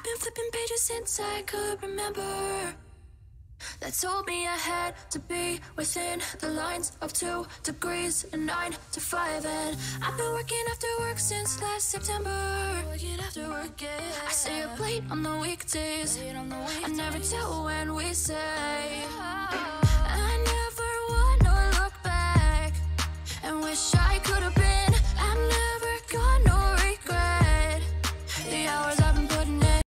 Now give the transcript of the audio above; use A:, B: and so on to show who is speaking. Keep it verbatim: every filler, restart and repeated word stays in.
A: been flipping pages since I could remember, that told me I had to be within the lines of two degrees and nine to five. And I've been working after work since last September. Working after work, yeah. I stay up late on the weekdays. Late on the weekdays. I never tell when we say.